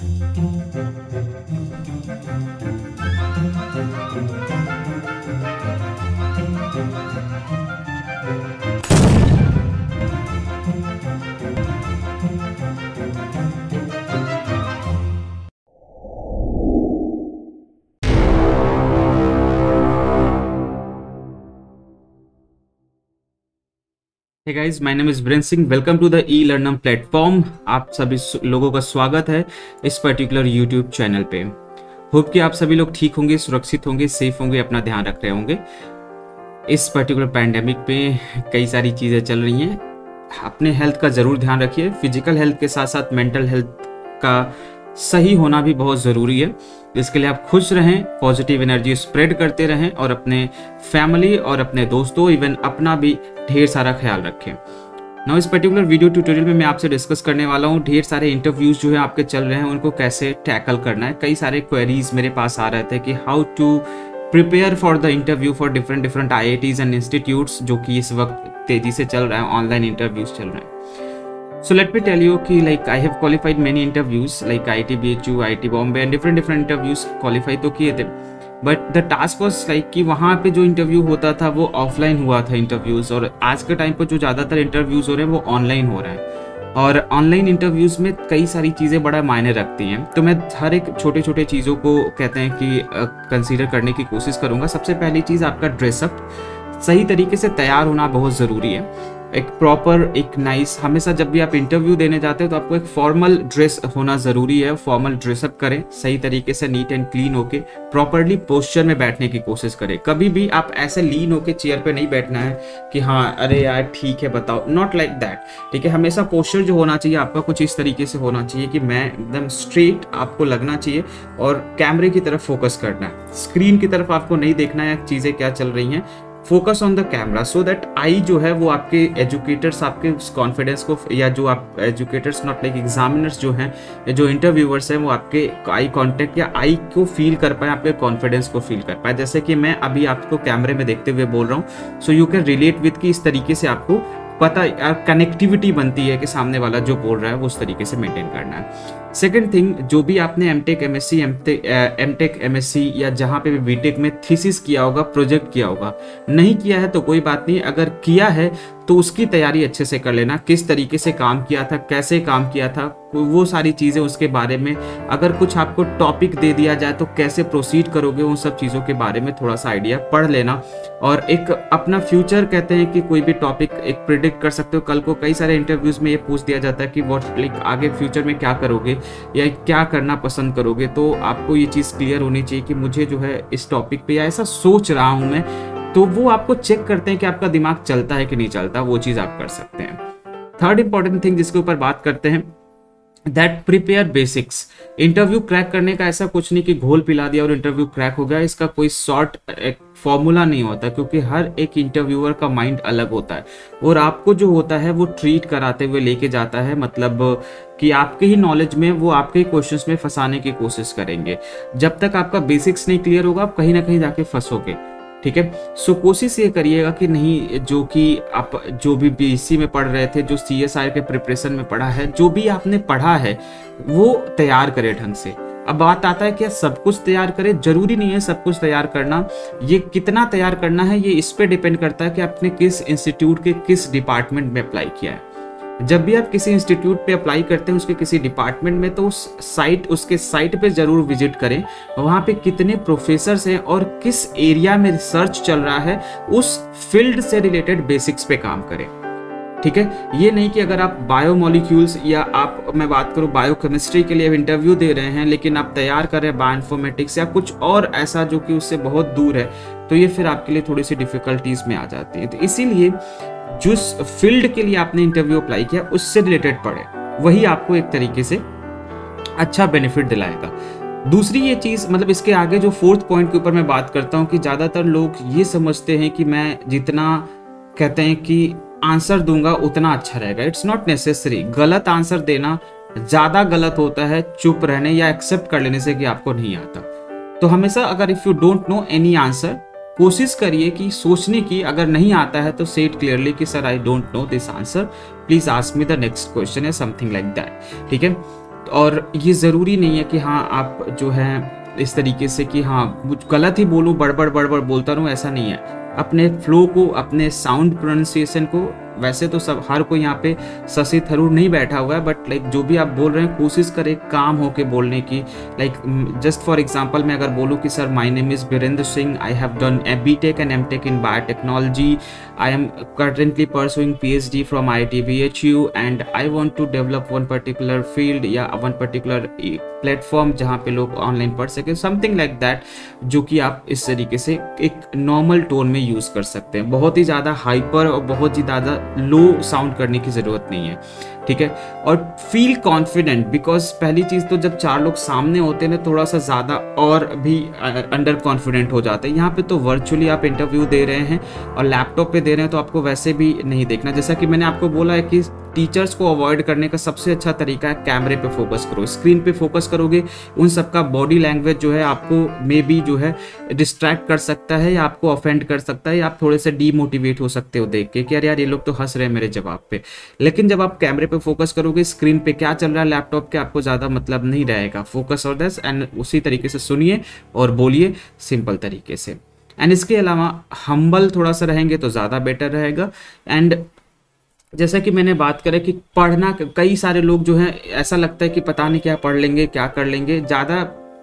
Hey guys, my name is Virendra Singh. Welcome to the eLearnam platform. आप सभी लोगों का स्वागत है इस पर्टिकुलर YouTube चैनल पे। होप कि आप सभी लोग ठीक होंगे, सुरक्षित होंगे, सेफ होंगे, अपना ध्यान रख रहे होंगे। इस पर्टिकुलर पैंडेमिक पे कई सारी चीज़ें चल रही हैं। अपने हेल्थ का ज़रूर ध्यान रखिए। फिजिकल हेल्थ के साथ साथ मेंटल हेल्थ का सही होना भी बहुत ज़रूरी है। इसके लिए आप खुश रहें, पॉजिटिव एनर्जी स्प्रेड करते रहें और अपने फैमिली और अपने दोस्तों इवन अपना भी ढेर सारा ख्याल रखें। नाउ इस पर्टिकुलर वीडियो ट्यूटोरियल में मैं आपसे डिस्कस करने वाला हूँ ढेर सारे इंटरव्यूज जो है आपके चल रहे हैं उनको कैसे टैकल करना है। कई सारे क्वेरीज मेरे पास आ रहे थे कि how to prepare for the interview for different IITs and institutes, जो कि इस वक्त तेजी से चल रहा है, ऑनलाइन इंटरव्यूज चल रहे हैं। So let me tell you कि like I have qualified many interviews like IIT BHU, IIT Bombay and different interviews qualify तो किए थे, but the task was like कि वहाँ पे जो इंटरव्यू होता था वो ऑफलाइन हुआ था इंटरव्यूज, और आज के टाइम पर जो ज़्यादातर इंटरव्यूज हो रहे हैं वो ऑनलाइन हो रहे हैं। और ऑनलाइन इंटरव्यूज में कई सारी चीज़ें बड़ा मायने रखती हैं, तो मैं हर एक छोटे छोटे चीज़ों को कहते हैं कि कंसीडर करने की कोशिश करूँगा। सबसे पहली चीज़ आपका ड्रेसअप, सही तरीके से तैयार होना बहुत ज़रूरी है। एक प्रॉपर, एक नाइस, हमेशा जब भी आप इंटरव्यू देने जाते हो तो आपको एक फॉर्मल ड्रेस होना ज़रूरी है। फॉर्मल ड्रेसअप करें, सही तरीके से नीट एंड क्लीन होके प्रॉपरली पोस्चर में बैठने की कोशिश करें। कभी भी आप ऐसे लीन होके चेयर पे नहीं बैठना है कि हाँ अरे यार ठीक है बताओ, नॉट लाइक दैट। ठीक है, हमेशा पोस्चर जो होना चाहिए आपका कुछ इस तरीके से होना चाहिए कि मैं एकदम स्ट्रेट आपको लगना चाहिए और कैमरे की तरफ फोकस करना है। स्क्रीन की तरफ आपको नहीं देखना है चीज़ें क्या चल रही हैं। Focus on the camera so that I जो है वो आपके एजुकेटर्स आपके उस कॉन्फिडेंस को, या जो आप एजुकेटर्स नॉट लाइक एग्जामिनर्स जो हैं या जो इंटरव्यूअर्स हैं वो आपके आई कांटेक्ट या आई को फील कर पाए, आपके कॉन्फिडेंस को फील कर पाए। जैसे कि मैं अभी आपको कैमरे में देखते हुए बोल रहा हूँ, so you can relate with कि इस तरीके से आपको पता कनेक्टिविटी बनती है कि सामने वाला जो बोल रहा है वो उस तरीके से मेंटेन करना है। सेकंड थिंग, जो भी आपने एमटेक एमएससी एमटेक एमएससी या जहाँ पे भी बीटेक में थीसिस किया होगा, प्रोजेक्ट किया होगा, नहीं किया है तो कोई बात नहीं, अगर किया है तो उसकी तैयारी अच्छे से कर लेना। किस तरीके से काम किया था, कैसे काम किया था, वो सारी चीज़ें उसके बारे में, अगर कुछ आपको टॉपिक दे दिया जाए तो कैसे प्रोसीड करोगे, उन सब चीज़ों के बारे में थोड़ा सा आइडिया पढ़ लेना। और एक अपना फ्यूचर, कहते हैं कि कोई भी टॉपिक एक प्रिडिक्ट कर सकते हो। कल को कई सारे इंटरव्यूज़ में ये पूछ दिया जाता है कि व्हाट लाइक आगे फ्यूचर में क्या करोगे या क्या करना पसंद करोगे, तो आपको ये चीज़ क्लियर होनी चाहिए कि मुझे जो है इस टॉपिक पे या ऐसा सोच रहा हूँ मैं, तो वो आपको चेक करते हैं कि आपका दिमाग चलता है कि नहीं चलता, वो चीज़ आप कर सकते हैं। थर्ड इंपॉर्टेंट थिंग जिसके ऊपर बात करते हैं, that prepare basics. Interview crack करने का ऐसा कुछ नहीं कि घोल पिला दिया और इंटरव्यू क्रैक हो गया, इसका कोई शॉर्ट एक फॉर्मूला नहीं होता, क्योंकि हर एक इंटरव्यूअर का माइंड अलग होता है और आपको जो होता है वो ट्रीट कराते हुए लेके जाता है, मतलब कि आपके ही नॉलेज में वो आपके ही क्वेश्चंस में फंसाने की कोशिश करेंगे। जब तक आपका बेसिक्स नहीं क्लियर होगा आप कहीं ना कहीं जाके फंसोगे। ठीक है, सो कोशिश ये करिएगा कि नहीं, जो कि आप जो भी बीएससी में पढ़ रहे थे, जो CSIR के प्रिपरेशन में पढ़ा है, जो भी आपने पढ़ा है वो तैयार करे ढंग से। अब बात आता है कि सब कुछ तैयार करें, जरूरी नहीं है सब कुछ तैयार करना। ये कितना तैयार करना है ये इस पे डिपेंड करता है कि आपने किस इंस्टीट्यूट के किस डिपार्टमेंट में अप्लाई किया है। जब भी आप किसी इंस्टीट्यूट पे अप्लाई करते हैं उसके किसी डिपार्टमेंट में, तो उसके साइट पे जरूर विजिट करें। वहाँ पे कितने प्रोफेसर्स हैं और किस एरिया में रिसर्च चल रहा है, उस फील्ड से रिलेटेड बेसिक्स पे काम करें। ठीक है, ये नहीं कि अगर आप बायोमोलिक्यूल्स या मैं बात करूँ बायोकेमिस्ट्री के लिए इंटरव्यू दे रहे हैं लेकिन आप तैयार कर रहे हैं बायोइन्फॉर्मेटिक्स या कुछ और ऐसा जो कि उससे बहुत दूर है, तो ये फिर आपके लिए थोड़ी सी डिफिकल्टीज में आ जाती है। तो इसीलिए जिस फील्ड के लिए आपने इंटरव्यू अप्लाई किया उससे रिलेटेड पढ़े, वही आपको एक तरीके से अच्छा बेनिफिट दिलाएगा। दूसरी ये चीज़, मतलब इसके आगे जो फोर्थ पॉइंट के ऊपर मैं बात करता हूँ कि ज़्यादातर लोग ये समझते हैं कि मैं जितना कहते हैं कि आंसर दूंगा उतना अच्छा रहेगा। It's not necessary. गलत आंसर देना ज़्यादा गलत होता है चुप रहने या एक्सेप्ट कर लेने से कि आपको नहीं आता। तो हमेशा अगर if you don't know any answer, कोशिश करिए कि सोचने की, अगर नहीं आता है तो से इट क्लियरली कि sir I don't know this answer, please ask me the next question या समथिंग लाइक दैट। ठीक है, और ये ज़रूरी नहीं है कि हाँ आप जो है इस तरीके से कि हाँ गलत ही बोलूँ, बड़बड़ बड़बड़ बोलता रहूँ, ऐसा नहीं है। अपने फ्लो को, अपने साउंड प्रोनाउंसिएशन को, वैसे तो सब हर कोई यहाँ पे शशि थरूर नहीं बैठा हुआ है, बट लाइक जो भी आप बोल रहे हैं कोशिश करें काम होके बोलने की। लाइक जस्ट फॉर एग्जांपल मैं अगर बोलूँ कि sir my name is Virendra Singh, I have done BTech and MTech in biotechnology, I am currently pursuing PhD from IIT BHU and I want to develop one particular field या one particular platform जहाँ पे लोग online पढ़ सके, something like that, जो कि आप इस तरीके से एक नॉर्मल टोन में यूज़ कर सकते हैं। बहुत ही ज़्यादा हाइपर और बहुत ही ज़्यादा लो साउंड करने की ज़रूरत नहीं है, ठीक है। और फील कॉन्फिडेंट, बिकॉज पहली चीज़ तो जब 4 लोग सामने होते हैं थोड़ा सा ज़्यादा और भी अंडर कॉन्फिडेंट हो जाते हैं। यहाँ पे तो वर्चुअली आप इंटरव्यू दे रहे हैं और लैपटॉप पे दे रहे हैं, तो आपको वैसे भी नहीं देखना। जैसा कि मैंने आपको बोला है कि टीचर्स को अवॉइड करने का सबसे अच्छा तरीका है कैमरे पे फोकस करो। स्क्रीन पे फोकस करोगे, उन सबका बॉडी लैंग्वेज जो है आपको मे बी जो है डिस्ट्रैक्ट कर सकता है या आपको ऑफेंड कर सकता है, या आप थोड़े से डीमोटिवेट हो सकते हो देख के कि यार ये लोग तो हंस रहे हैं मेरे जवाब पे। लेकिन जब आप कैमरे पे फोकस करोगे, स्क्रीन पे क्या चल रहा है लैपटॉप के आपको ज़्यादा मतलब नहीं रहेगा। फोकस ऑन दिस एंड उसी तरीके से सुनिए और बोलिए सिंपल तरीके से। एंड इसके अलावा हम्बल थोड़ा सा रहेंगे तो ज़्यादा बेटर रहेगा। एंड जैसा कि मैंने बात करें कि पढ़ना, कई सारे लोग जो हैं ऐसा लगता है कि पता नहीं क्या पढ़ लेंगे, क्या कर लेंगे, ज़्यादा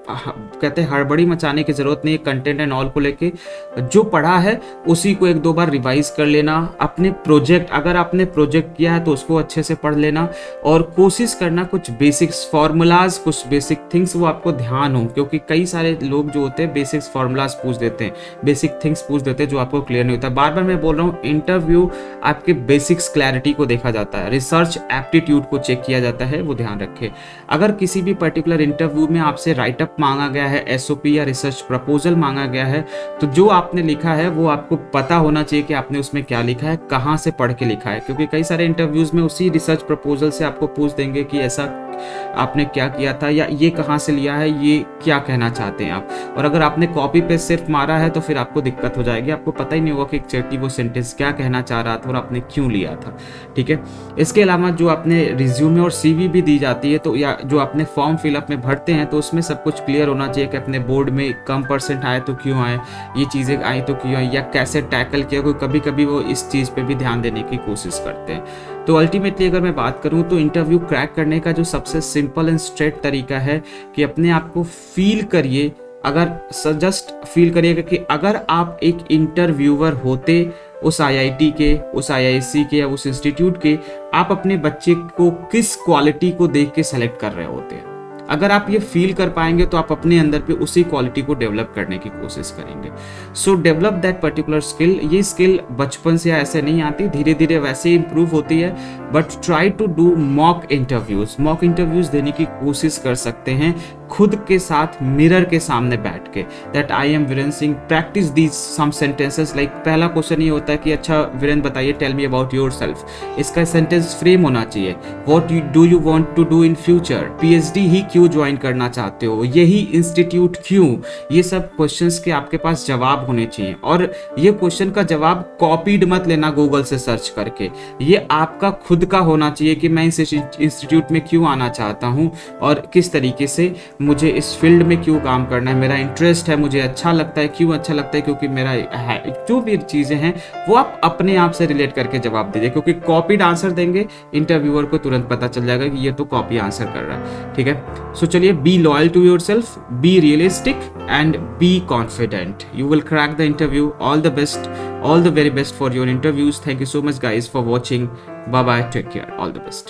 कहते हैं हड़बड़ी मचाने की ज़रूरत नहीं है। कंटेंट एंड ऑल को लेके जो पढ़ा है उसी को 1-2 बार रिवाइज कर लेना। अपने प्रोजेक्ट, अगर आपने प्रोजेक्ट किया है तो उसको अच्छे से पढ़ लेना और कोशिश करना कुछ बेसिक्स फार्मूलाज, कुछ बेसिक थिंग्स वो आपको ध्यान हो, क्योंकि कई सारे लोग जो होते हैं बेसिक्स फार्मूलाज पूछ देते हैं, बेसिक थिंग्स पूछ देते हैं जो आपको क्लियर नहीं होता। बार बार मैं बोल रहा हूँ, इंटरव्यू आपके बेसिक्स क्लैरिटी को देखा जाता है, रिसर्च एप्टीट्यूड को चेक किया जाता है, वो ध्यान रखें। अगर किसी भी पर्टिकुलर इंटरव्यू में आपसे राइटअप मांगा गया है, SOP या रिसर्च प्रपोजल मांगा गया है, तो जो आपने लिखा है वो आपको पता होना चाहिए कि आपने उसमें क्या लिखा है, कहाँ से पढ़ के लिखा है। क्योंकि कई सारे इंटरव्यूज में उसी रिसर्च प्रपोजल से आपको पूछ देंगे कि ऐसा आपने क्या किया था या ये कहाँ से लिया है, ये क्या कहना चाहते हैं आप। और अगर आपने कॉपी पे सिर्फ मारा है तो फिर आपको दिक्कत हो जाएगी, आपको पता ही नहीं होगा कि एग्जैक्टली वो सेंटेंस क्या कहना चाह रहा था और आपने क्यों लिया था, ठीक है। इसके अलावा जो आपने रिज्यूमे और CV भी दी जाती है, तो या जो आपने फॉर्म फिलअप में भरते हैं, तो उसमें सब कुछ क्लियर होना चाहिए कि अपने बोर्ड में कम % आए तो क्यों आए, ये चीज़ें आई तो क्यों आई, या कैसे टैकल किया। कोई कभी कभी वो इस चीज़ पे भी ध्यान देने की कोशिश करते हैं। तो अल्टीमेटली अगर मैं बात करूं तो इंटरव्यू क्रैक करने का जो सबसे सिंपल एंड स्ट्रेट तरीका है कि अपने आप को फील करिए। अगर जस्ट फील करिएगा कि अगर आप एक इंटरव्यूअर होते उस IIT के, उस IISC के या उस इंस्टीट्यूट के, आप अपने बच्चे को किस क्वालिटी को देख के सेलेक्ट कर रहे होते हैं। अगर आप ये फील कर पाएंगे तो आप अपने अंदर पे उसी क्वालिटी को डेवलप करने की कोशिश करेंगे। So develop that particular skill. ये स्किल बचपन से ऐसे नहीं आती, धीरे धीरे वैसे इंप्रूव होती है, but try to do mock interviews. Mock interviews देने की कोशिश कर सकते हैं खुद के साथ मिरर के सामने बैठ के, that I am Virendra Singh, practice these some sentences. Like पहला क्वेश्चन ये होता है कि अच्छा वीरेंद्र बताइए, टेल मी अबाउट योरसेल्फ। इसका सेंटेंस फ्रेम होना चाहिए, what do you want to do in future, PhD ही क्यों ज्वाइन करना चाहते हो, यही इंस्टीट्यूट क्यों। ये सब क्वेश्चंस के आपके पास जवाब होने चाहिए, और ये क्वेश्चन का जवाब कॉपीड मत लेना गूगल से सर्च करके, ये आपका खुद का होना चाहिए कि मैं इस इंस्टीट्यूट में क्यों आना चाहता हूँ और किस तरीके से मुझे इस फील्ड में क्यों काम करना है, मेरा इंटरेस्ट है, मुझे अच्छा लगता है। क्यों अच्छा लगता है? क्योंकि मेरा है, जो भी चीज़ें हैं वो आप अपने आप से रिलेट करके जवाब दीजिए, क्योंकि कॉपीड आंसर देंगे इंटरव्यूअर को तुरंत पता चल जाएगा कि ये तो कॉपी आंसर कर रहा है, ठीक है। सो चलिए, be loyal to yourself, be realistic and be confident. You will crack the interview. All the best, all the very best for your interviews. Thank you so much guys for watching. Bye bye, take care, all the best.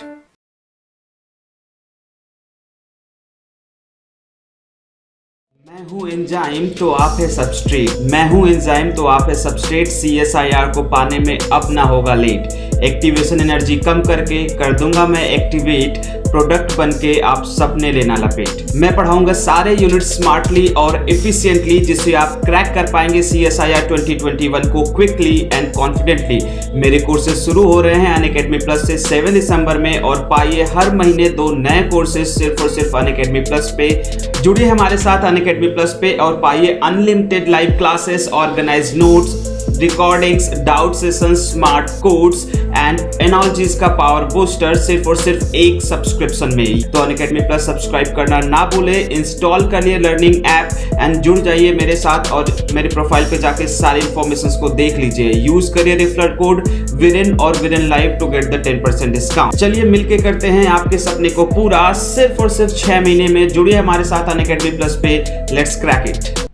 मैं हूँ enzyme तो आप है substrate, मैं हूँ enzyme तो आप है सबस्ट्रेट। CSIR को पाने में अब ना होगा लेट, एक्टिवेशन एनर्जी कम करके कर दूंगा मैं एक्टिवेट, प्रोडक्ट बन के आप सपने लेना लपेट। मैं पढ़ाऊंगा सारे यूनिट स्मार्टली और एफिशिएंटली, जिससे आप क्रैक कर पाएंगे CSIR 2021 को क्विकली एंड कॉन्फिडेंटली। मेरे कोर्सेज शुरू हो रहे हैं अनअकैडमी प्लस से 7 दिसंबर में, और पाइए हर महीने 2 नए कोर्सेज सिर्फ और सिर्फ अनअकैडमी प्लस पे। जुड़िए हमारे साथ अनअकैडमी प्लस पे और पाइए unlimited live classes, organise notes, recordings, doubt sessions, smart codes and analogies का पावर बूस्टर सिर्फ और सिर्फ एक सब्सक्रिप्शन में ही। तो अनअकैडमी प्लस सब्सक्राइब करना ना भूले, इंस्टॉल करिए लर्निंग ऐप एंड जुड़ जाइए मेरे साथ और मेरे प्रोफाइल पे जाके सारी इंफॉर्मेशन को देख लीजिए। यूज करिए रेफरल कोड विरेन और Viren live to get the 10% discount. चलिए मिलके करते हैं आपके सपने को पूरा सिर्फ और सिर्फ 6 महीने में। जुड़िए हमारे साथ अनअकैडमी प्लस पे, लेट्स क्रैक इट।